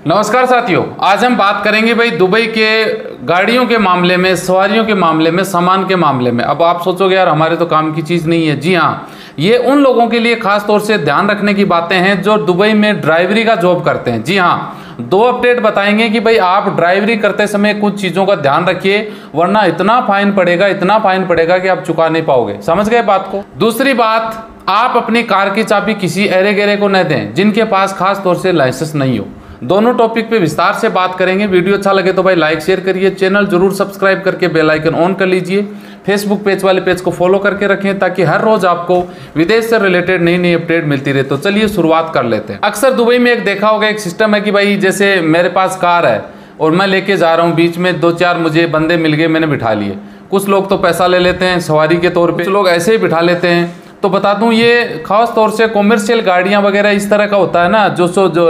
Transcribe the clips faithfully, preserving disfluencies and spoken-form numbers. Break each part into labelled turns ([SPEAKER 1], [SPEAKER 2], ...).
[SPEAKER 1] नमस्कार साथियों, आज हम बात करेंगे भाई दुबई के गाड़ियों के मामले में, सवारियों के मामले में, सामान के मामले में। अब आप सोचोगे यार हमारे तो काम की चीज़ नहीं है। जी हाँ, ये उन लोगों के लिए खास तौर से ध्यान रखने की बातें हैं जो दुबई में ड्राइवरी का जॉब करते हैं। जी हाँ, दो अपडेट बताएंगे कि भाई आप ड्राइवरी करते समय कुछ चीज़ों का ध्यान रखिए, वरना इतना फाइन पड़ेगा, इतना फाइन पड़ेगा कि आप चुका नहीं पाओगे। समझ गए बात को। दूसरी बात, आप अपनी कार की चाबी किसी एरे गेरे को न दें जिनके पास खास तौर से लाइसेंस नहीं हो। दोनों टॉपिक पे विस्तार से बात करेंगे। वीडियो अच्छा लगे तो भाई लाइक शेयर करिए, चैनल जरूर सब्सक्राइब करके बेल आइकन ऑन कर लीजिए। फेसबुक पेज वाले पेज को फॉलो करके रखें ताकि हर रोज आपको विदेश से रिलेटेड नई नई अपडेट मिलती रहे। तो चलिए शुरुआत कर लेते हैं। अक्सर दुबई में एक देखा होगा, एक सिस्टम है कि भाई जैसे मेरे पास कार है और मैं लेके जा रहा हूँ, बीच में दो चार मुझे बंदे मिल गए, मैंने बिठा लिए। कुछ लोग तो पैसा ले लेते हैं सवारी के तौर पर, कुछ लोग ऐसे ही बिठा लेते हैं। तो बता दूं, ये खास तौर से कॉमर्शियल गाड़ियां वगैरह इस तरह का होता है ना, जो सो जो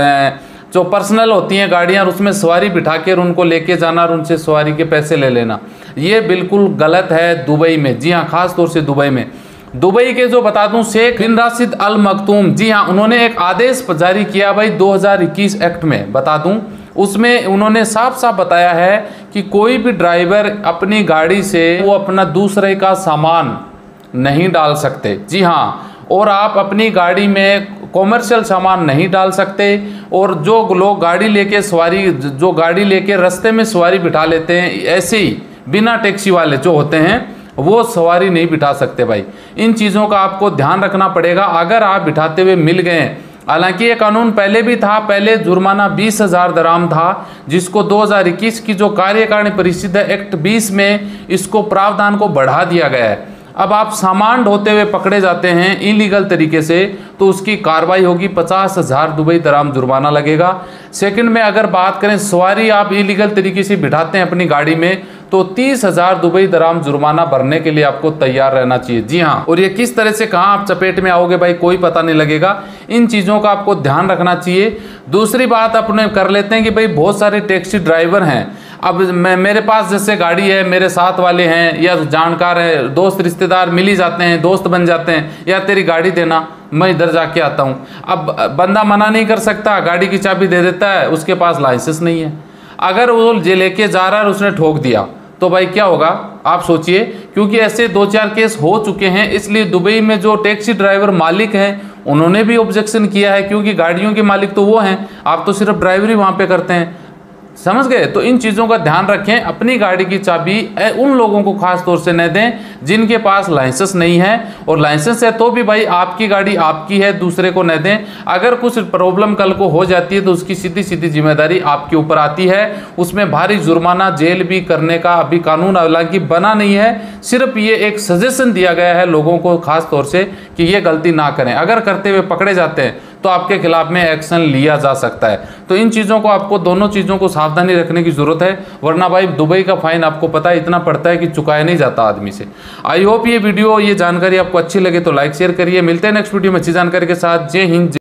[SPEAKER 1] जो पर्सनल होती हैं गाड़ियां, उसमें सवारी बिठा कर उनको लेके जाना और उनसे सवारी के पैसे ले लेना, ये बिल्कुल गलत है दुबई में। जी हाँ, खास तौर से दुबई में। दुबई के जो बता दूं शेख बिन राशिद अल मखतूम, जी हाँ, उन्होंने एक आदेश जारी किया भाई दो हज़ार इक्कीस एक्ट में, बता दूं उसमें उन्होंने साफ साफ बताया है कि कोई भी ड्राइवर अपनी गाड़ी से वो अपना दूसरे का सामान नहीं डाल सकते। जी हाँ, और आप अपनी गाड़ी में कॉमर्शियल सामान नहीं डाल सकते। और जो लोग गाड़ी लेके सवारी जो गाड़ी लेके रास्ते में सवारी बिठा लेते हैं, ऐसे ही बिना टैक्सी वाले जो होते हैं, वो सवारी नहीं बिठा सकते भाई। इन चीज़ों का आपको ध्यान रखना पड़ेगा अगर आप बिठाते हुए मिल गए। हालांकि ये कानून पहले भी था, पहले जुर्माना बीस हजार दराम था, जिसको दो हज़ार इक्कीस की जो कार्यकारिणी परिषद है एक्ट बीस में इसको प्रावधान को बढ़ा दिया गया है। अब आप सामान ढोते हुए पकड़े जाते हैं इलीगल तरीके से तो उसकी कार्रवाई होगी, पचास हजार दुबई दराम जुर्माना लगेगा। सेकंड में अगर बात करें सवारी आप इलीगल तरीके से बिठाते हैं अपनी गाड़ी में तो तीस हजार दुबई दराम जुर्माना भरने के लिए आपको तैयार रहना चाहिए। जी हाँ, और ये किस तरह से कहाँ आप चपेट में आओगे भाई कोई पता नहीं लगेगा। इन चीज़ों का आपको ध्यान रखना चाहिए। दूसरी बात अपने कर लेते हैं कि भाई बहुत सारे टैक्सी ड्राइवर हैं। अब मैं मेरे पास जैसे गाड़ी है, मेरे साथ वाले हैं या जानकार है, दोस्त रिश्तेदार मिल ही जाते हैं, दोस्त बन जाते हैं, या तेरी गाड़ी देना मैं इधर जाके आता हूँ। अब बंदा मना नहीं कर सकता, गाड़ी की चाबी दे देता है, उसके पास लाइसेंस नहीं है। अगर वो जे लेके जा रहा है और उसने ठोक दिया तो भाई क्या होगा आप सोचिए। क्योंकि ऐसे दो चार केस हो चुके हैं, इसलिए दुबई में जो टैक्सी ड्राइवर मालिक हैं उन्होंने भी ऑब्जेक्शन किया है, क्योंकि गाड़ियों के मालिक तो वो हैं, आप तो सिर्फ ड्राइवरी वहाँ पे करते हैं। समझ गए। तो इन चीज़ों का ध्यान रखें। अपनी गाड़ी की चाबी उन लोगों को खास तौर से न दें जिनके पास लाइसेंस नहीं है, और लाइसेंस है तो भी भाई आपकी गाड़ी आपकी है, दूसरे को न दें। अगर कुछ प्रॉब्लम कल को हो जाती है तो उसकी सीधी सीधी जिम्मेदारी आपके ऊपर आती है। उसमें भारी जुर्माना, जेल भी करने का अभी कानून हालांकि बना नहीं है, सिर्फ ये एक सजेशन दिया गया है लोगों को खास तौर से कि ये गलती ना करें। अगर करते हुए पकड़े जाते हैं तो आपके खिलाफ में एक्शन लिया जा सकता है। तो इन चीज़ों को आपको, दोनों चीज़ों को सावधानी रखने की जरूरत है, वरना भाई दुबई का फाइन आपको पता है इतना पड़ता है कि चुकाया नहीं जाता आदमी से। आई होप ये वीडियो, ये जानकारी आपको अच्छी लगे तो लाइक शेयर करिए। मिलते हैं नेक्स्ट वीडियो में अच्छी जानकारी के साथ। जय हिंद।